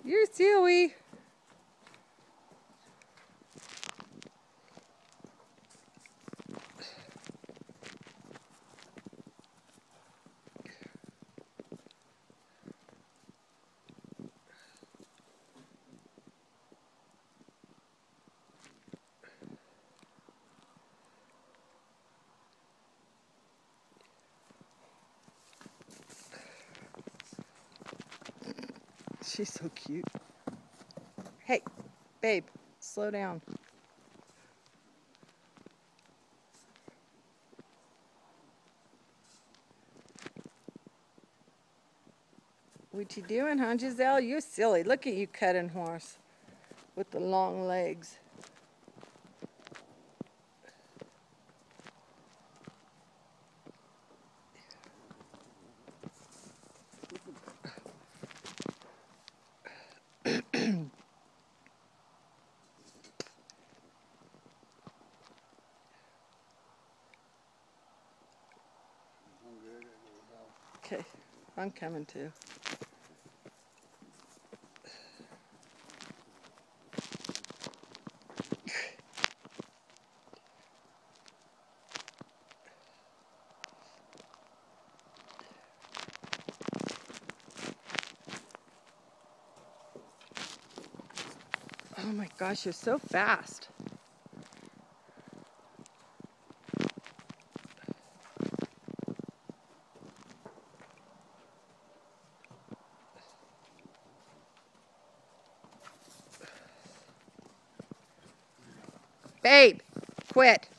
You're silly. She's so cute. Hey, babe, slow down. What you doing, huh, Giselle? You silly. Look at you cutting horse with the long legs. Okay, I'm coming too. Oh my gosh, you're so fast. Babe, quit.